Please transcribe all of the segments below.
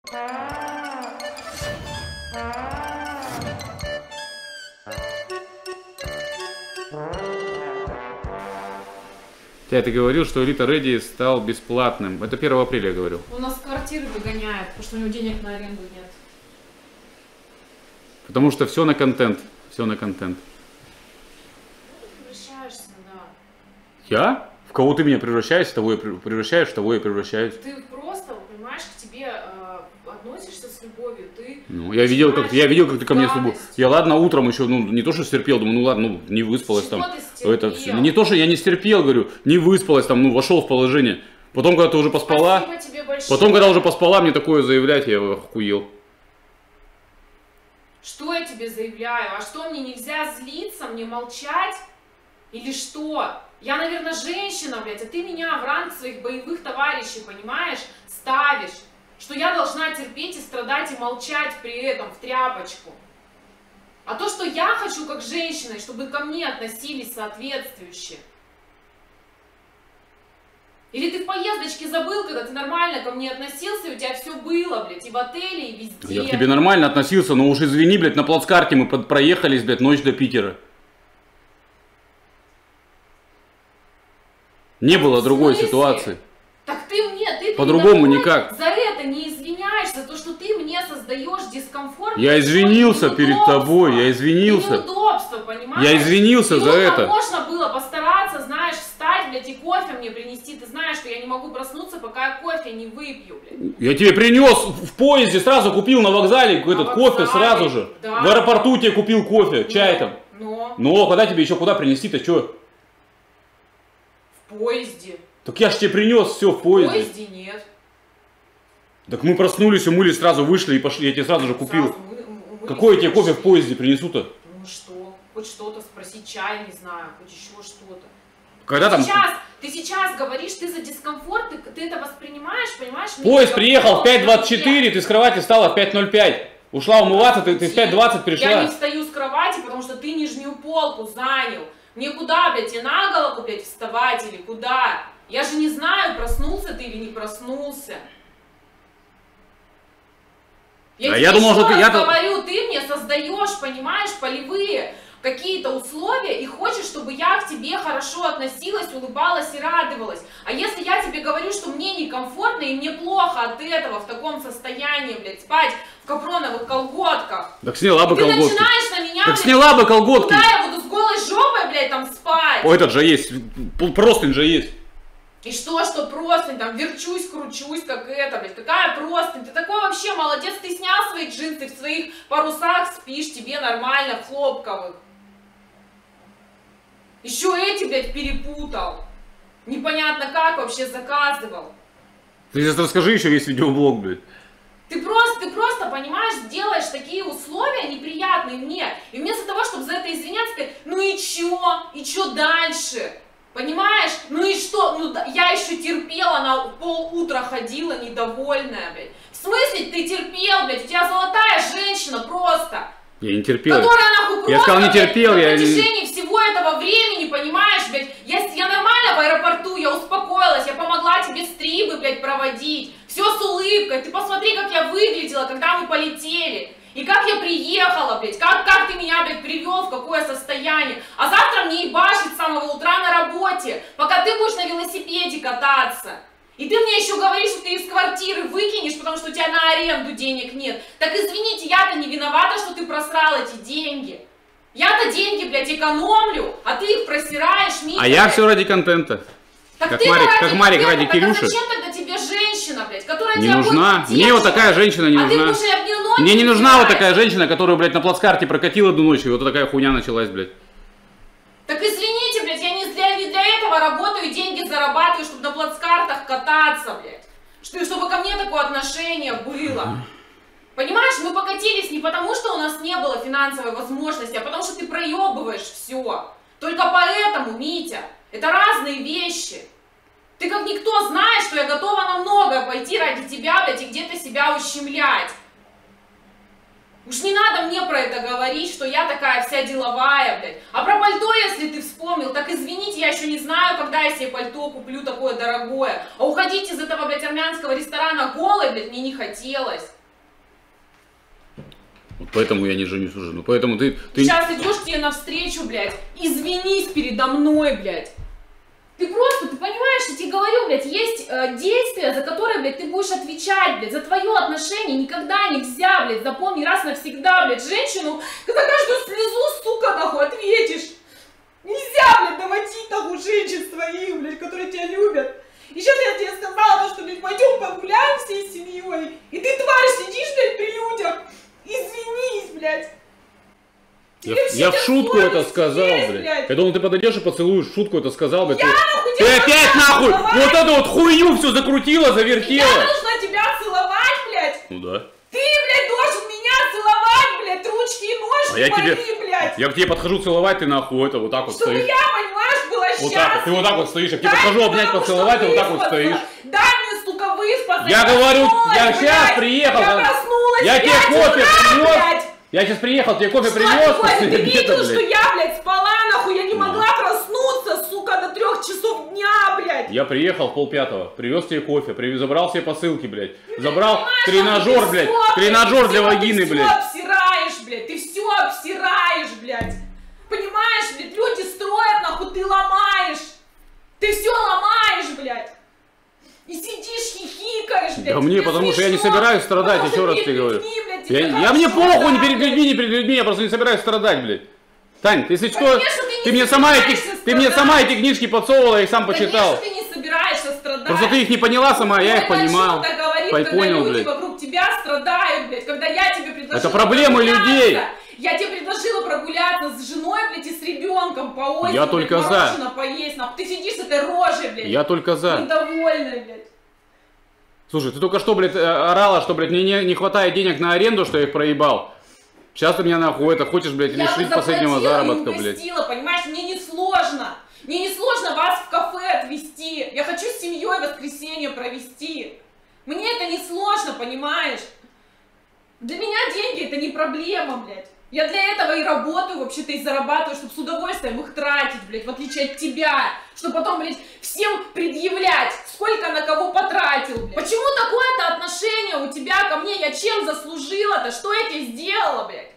Ты говорил, что Элита Ready стал бесплатным. Это 1 апреля я говорил. У нас квартиры выгоняют, потому что у него денег на аренду нет. Потому что все на контент. Все на контент. Ты превращаешься, да. Я? В кого ты меня превращаешь, того я превращаешь, того я превращаюсь. Ты просто, понимаешь, к тебе относишься с любовью. Ты Ну, я видел, как ты ко мне с любовью. Я ладно, утром еще, ну, не то, что стерпел, думаю, ну ладно, ну, не выспалась там. Это все. Не то, что я не стерпел, говорю, не выспалась там, ну, вошел в положение. Потом, когда ты уже поспала, потом, когда уже поспала, мне такое заявлять, я охуел. Что я тебе заявляю? А что, мне нельзя злиться, мне молчать? Или что? Я, наверное, женщина, блядь, а ты меня в ранг своих боевых товарищей, понимаешь, ставишь. Что я должна терпеть и страдать и молчать при этом в тряпочку. А то, что я хочу как женщина, чтобы ко мне относились соответствующе. Или ты в поездочке забыл, когда ты нормально ко мне относился, и у тебя все было, блядь, и в отеле, и везде. Я к тебе нормально относился, но уж извини, блядь, на плацкарте мы проехались, блядь, ночь до Питера. Не было другой ситуации. Так ты мне, ты по-другому никак. За это не извиняешься, за то, что ты мне создаешь дискомфорт. Я извинился перед тобой, я извинился. Неудобство, понимаешь? Я извинился за это. Можно было постараться, знаешь, встать, блядь, и кофе мне принести. Ты знаешь, что я не могу проснуться, пока я кофе не выпью, блядь. Я тебе принес в поезде, сразу купил на вокзале этот кофе сразу же. Да. В аэропорту тебе купил кофе, чай там. Но когда тебе еще куда принести-то, что? В поезде. Так я ж тебе принес все в поезде. В поезде нет. Так мы проснулись, умылись, сразу вышли и пошли. Я тебе сразу же купил. Какой я тебе кофе в поезде принесу-то? Ну что? Хоть что-то спросить, чай, не знаю, хоть еще что-то. Когда там... Ты сейчас говоришь, ты за дискомфорт, ты это воспринимаешь, понимаешь? Поезд приехал в 5:24, ты с кровати встала в 5:05. Ушла умываться, ты в 5:20 пришла. Я не встаю с кровати, потому что ты нижнюю полку занял. Мне куда, блядь, тебе на голову, блядь, вставать или куда? Я же не знаю, проснулся ты или не проснулся. Я думал, что ты говорю, ты мне создаешь, понимаешь, полевые какие-то условия и хочешь, чтобы я к тебе хорошо относилась, улыбалась и радовалась. А если я тебе говорю, что мне некомфортно и мне плохо от этого в таком состоянии, блядь, спать в капроновых колготках. Так сняла бы колготки. Ты начинаешь на меня, так блядь, сняла бы колготки. Куда я буду с голой жопой, блядь, там спать? О, этот же есть, простынь же есть. И что простынь, там, верчусь, кручусь, как это, блядь, какая простынь? Ты такой вообще молодец, ты снял свои джинсы, в своих парусах спишь, тебе нормально, в хлопковых. Еще эти, блядь, перепутал. Непонятно как вообще заказывал. Ты сейчас расскажи еще весь видеоблог, блядь. Ты просто, понимаешь, делаешь такие условия неприятные мне. И вместо того, чтобы за это извиняться, сказать, ну и чё дальше? Понимаешь? Ну и что? Ну я еще терпела, на полутра ходила недовольная, блядь. В смысле ты терпел, блядь? У тебя золотая женщина просто. Я не терпел. Которая нахуй просто, я сказал, не терпел, блядь, я... на протяжении всего этого времени, понимаешь, блядь, я нормально в аэропорту, я успокоилась, я помогла тебе стрибы, блядь, проводить. Все с улыбкой. Ты посмотри, как я выглядела, когда мы полетели. И как я приехала, блядь, как ты меня, блядь, привел, в какое состояние. А завтра мне ебашить с самого утра на работе, пока ты будешь на велосипеде кататься. И ты мне еще говоришь, что ты из квартиры выкинешь, потому что у тебя на аренду денег нет. Так извините, я-то не виновата, что ты просрал эти деньги. Я-то деньги, блядь, экономлю, а ты их просираешь, Митя. А я все ради контента. Так как ты Марик ради Кирюши. А зачем тогда тебе женщина, блядь, которая не тебя нужна. Мне вот такая женщина не нужна. Мне не нужна вот такая женщина, которая, блядь, на плацкарте прокатила одну ночь, и вот такая хуйня началась, блядь. Так извините, блядь, я не для этого работаю, деньги зарабатываю, чтобы на плацкартах кататься, блядь. Чтобы ко мне такое отношение было. Понимаешь, мы покатились не потому, что у нас не было финансовой возможности, а потому что ты проебываешь все. Только поэтому, Митя, это разные вещи. Ты как никто знаешь, что я готова на многое пойти ради тебя, блядь, и где-то себя ущемлять. Уж не надо мне про это говорить, что я такая вся деловая, блядь. А про пальто, если ты вспомнил, так извините, я еще не знаю, когда я себе пальто куплю такое дорогое. А уходить из этого, блядь, армянского ресторана голой, блядь, мне не хотелось. Вот поэтому я не женюсь уже. Ну поэтому ты... Сейчас идешь тебе навстречу, блядь, извинись передо мной, блядь. Ты просто, ты понимаешь, я тебе говорю, блядь, есть действия, за которые, блядь, ты будешь отвечать, блядь, за твое отношение никогда нельзя, блядь, запомни раз навсегда, блядь, женщину, за каждую слезу, сука, нахуй, ответишь. Нельзя, блядь, доводить, нахуй, женщин своих, блядь, которые тебя любят. И сейчас я тебе сказала, что, блядь, пойдем погуляем всей семьей, и ты, тварь, сидишь, блядь, при людях, извинись, блядь. Я в шутку это сказал, блядь. Я думал, ты подойдешь и поцелуешь, в шутку это сказал, блядь. Ты опять нахуй вот эту вот хуйню всю закрутила, завертела. Я должна тебя целовать, блядь. Ну да. Ты, блядь, должен меня целовать, блядь, ручки и ножки, блядь. Я к тебе подхожу целовать, ты нахуй это вот так вот чтобы стоишь. Чтобы я, понимаешь, была счастлива. Вот так, ты вот так вот стоишь, я к тебе подхожу обнять, поцеловать, ты вот так вот стоишь. Дай мне, сука, выспаться. Я говорю, я сейчас приехал. Я проснулась, я тебе кофе принес. блядь. Я сейчас приехал, тебе кофе принес. Ты видел, что я, блядь, спала, нахуй, я не могла проснуться, сука, до 3 часов дня, блядь. Я приехал в 4:30, привез тебе кофе, забрал все посылки, блядь. Забрал тренажер, блядь, тренажер для вагины, блядь. Ты все обсираешь, блядь, ты все обсираешь, блядь. Понимаешь, блядь, люди строят, нахуй, ты ломаешь. Ты все ломаешь, блядь. И сидишь, хихикаешь, блядь. Да мне, потому что я не собираюсь страдать, еще раз тебе говорю. Я мне похуй, не перед людьми, не перед людьми, я просто не собираюсь страдать, блядь. Тань, ты если что, ты мне сама эти книжки подсовывала, я их сам почитал. Конечно, ты не собираешься страдать. Просто ты их не поняла сама, я их понимал. Понял, блядь. Вокруг тебя страдают, блядь, когда я тебе предложила. Это проблемы людей. Я тебе предложила прогуляться с женой, блядь, и с ребенком по озеру. Я только за. Поесть, нахуй. Ты сидишь с этой рожей, блядь. Я только за. Недовольная, блядь. Слушай, ты только что, блядь, орала, что, блядь, мне не хватает денег на аренду, что я их проебал. Сейчас ты меня нахуй это хочешь, блядь, лишить последнего заработка, блядь. Понимаешь, мне не сложно. Мне не сложно вас в кафе отвезти. Я хочу с семьей воскресенье провести. Мне это не сложно, понимаешь? Для меня деньги это не проблема, блядь. Я для этого и работаю, вообще-то, и зарабатываю, чтобы с удовольствием их тратить, блядь, в отличие от тебя. Чтобы потом, блядь, всем предъявлять, сколько на кого потратил, блядь. Почему такое-то отношение у тебя ко мне? Я чем заслужила-то? Что я тебе сделала, блядь?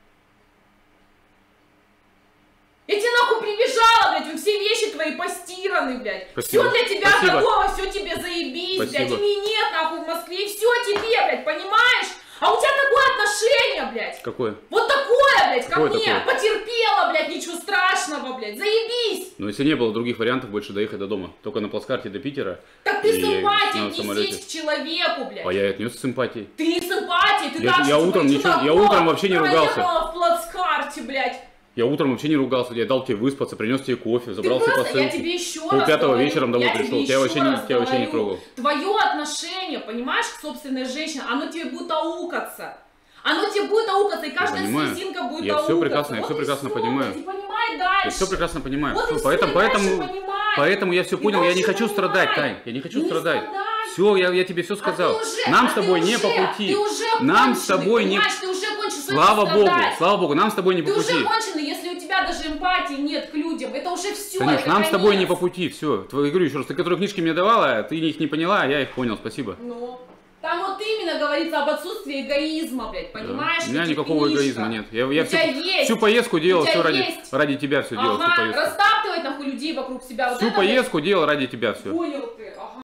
Я тебе нахуй прибежала, блядь, все вещи твои постираны, блядь. Спасибо. Все для тебя Спасибо. готово, все тебе заебись, Спасибо. блядь. И нет, нахуй, в Москве, все тебе, блядь, понимаешь? А у тебя такое отношение, блядь. Какое? Вот такое, блядь, ко Какое мне. такое? Потерпела, блядь, ничего страшного, блядь. Заебись. Но если не было других вариантов больше доехать до дома, только на плацкарте до Питера. Так ты симпатии отнесись к человеку, блядь. А я отнес с симпатией. Ты не симпатии, ты Я утром вообще не ругался. в плацкарте, блядь. Я утром вообще не ругался, я дал тебе выспаться, принес тебе кофе, забрал все посылки. Я тебе еще раз 5:30 вечером домой пришел, тебя вообще не трогал. Твое отношение, понимаешь, к собственной женщине, оно тебе будет аукаться. Оно тебе будет аукаться, и каждая слезинка будет аукаться. Я все прекрасно понимаю. Ты понимай дальше. Я все прекрасно понимаю. Вот Поэтому я все понял, я не хочу страдать, Тань, я не хочу страдать. Все, я тебе все сказал. Нам с тобой не по пути. Нам с тобой не... Слава Богу, нам с тобой не по пути. Ты уже конченый, если у тебя даже эмпатии нет к людям. Это уже все. Конечно, нам с тобой не по пути, все. Я говорю еще раз, ты которые книжки мне давала, ты их не поняла, а я их понял, спасибо. Ну, там вот именно говорится об отсутствии эгоизма, блядь, понимаешь? Да. У меня никакого эгоизма нет. Я всю поездку делал, все ради тебя все делал, всю поездку. Растаптывать нахуй людей вокруг себя. Всю поездку делал ради тебя все. Понял.